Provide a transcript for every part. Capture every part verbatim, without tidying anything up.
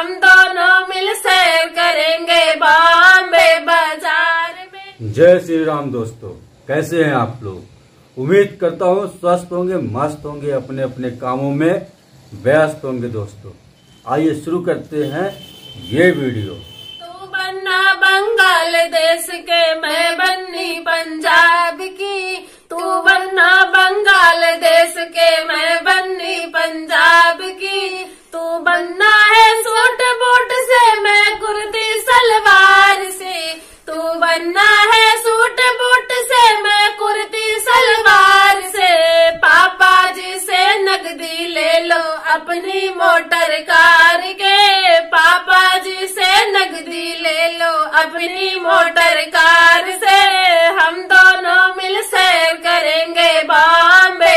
हम दोनों मिल सैर करेंगे बॉम्बे बाजार में। जय श्री राम दोस्तों, कैसे हैं आप लोग। उम्मीद करता हूँ स्वस्थ होंगे, मस्त होंगे, अपने अपने कामों में व्यस्त होंगे। दोस्तों आइए शुरू करते हैं ये वीडियो। तू बनना बांग्लादेश के, मैं बननी पंजाब की। तू बनना बांग्लादेश के, मैं बननी पंजाब की। तू बनना है सूट बूट से, मैं कुर्ती सलवार से। तू बनना है सूट बूट से, मैं कुर्ती सलवार से। पापा जी से नगदी ले लो अपनी मोटर कार के। पापा जी से नगदी ले लो अपनी मोटर कार से। हम दोनों मिल सैर करेंगे बॉम्बे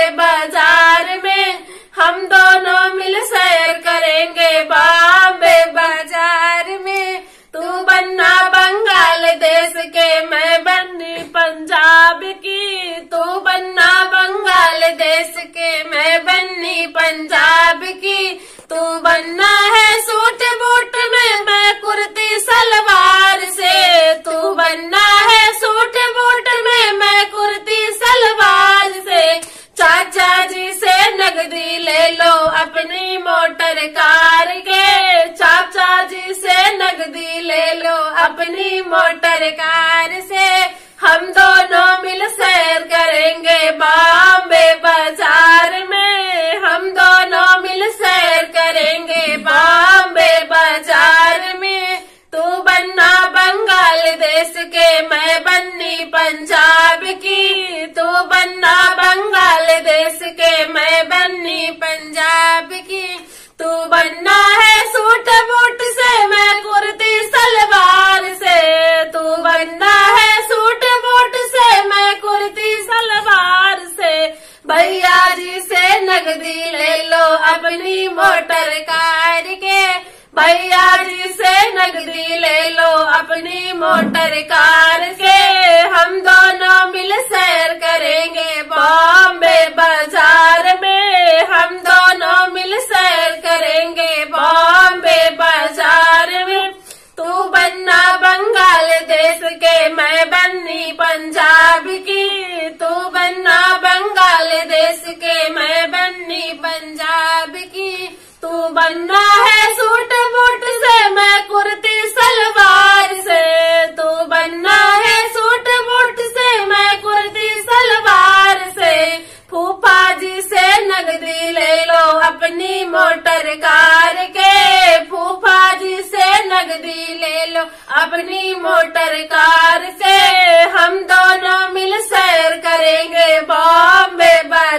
बाजार में। हम दोनों मिल सैर करेंगे बॉम्बे बाजार में। तू बनना बांग्लादेश के, मैं बननी पंजाब की। तू बनना बांग्लादेश के, मैं बननी पंजाब की। तू बनना है सूट बूट में, मैं कुर्ती सलवार से। तू बनना है सूट बूट में, मैं कुर्ती सलवार से। चाचा जी से नगदी ले लो अपनी मोटर कार के। चाचा जी से नगदी ले लो अपनी मोटर कार से। हम दोनों मिल सैर करेंगे बॉम्बे बाजार में। हम दोनों मिल सैर करेंगे बॉम्बे बाजार में। तू बनना बांग्लादेश के, मैं बननी पंजाब की। तू बनना बांग्लादेश के, मैं बननी पंजाब की। तू बनना है सूट बूट से, मैं कुर्ती सलवार से। तू बनना है सूट बूट से, मैं कुर्ती सलवार से। भैया जी से नगदी ले लो अपनी मोटर कार के। भैया जी से नगदी ले लो अपनी मोटर कार के। हम दोनों मिल सैर करेंगे बॉम्बे बाजार में। हम दोनों मिल सैर करेंगे बॉम्बे बाजार में। तू बनना बांग्लादेश के, मैं बननी पंजाब की। तू बनना बांग्लादेश के, मैं बननी पंजाब की। तू बनना है सूट बूट से, मैं कुर्ती सलवार से। तू बनना है सूट बूट से, मैं कुर्ती सलवार से। फूफा जी से नगदी ले लो अपनी मोटर कार के। फूफा जी से नगदी ले लो अपनी मोटर कार से। हम दोनों मिल सैर करेंगे बॉम्बे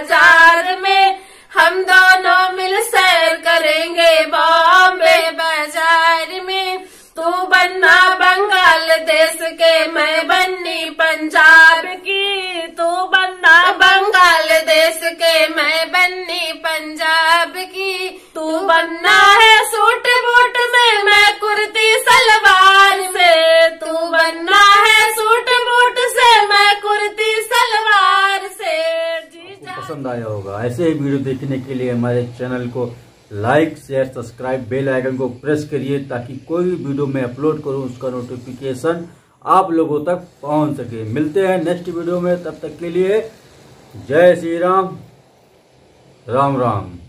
बाजार में। हम दोनों मिल सैर करेंगे बॉम्बे बाजार में। तू बनना बांग्लादेश के, मैं बननी पंजाब की। तू बनना बांग्लादेश के, मैं बननी पंजाब की। तू बनना है सूट बूट में, मैं कुर्ती सलवार से। तू बनना है सूट बूट से, मैं कुर्ती सलवार से। पसंद आया होगा। ऐसे ही वीडियो देखने के लिए हमारे चैनल को like share subscribe bell icon को प्रेस करिए, ताकि कोई भी वीडियो मैं अपलोड करूं उसका नोटिफिकेशन आप लोगों तक पहुंच सके। मिलते हैं नेक्स्ट वीडियो में, तब तक के लिए जय श्री राम, राम राम।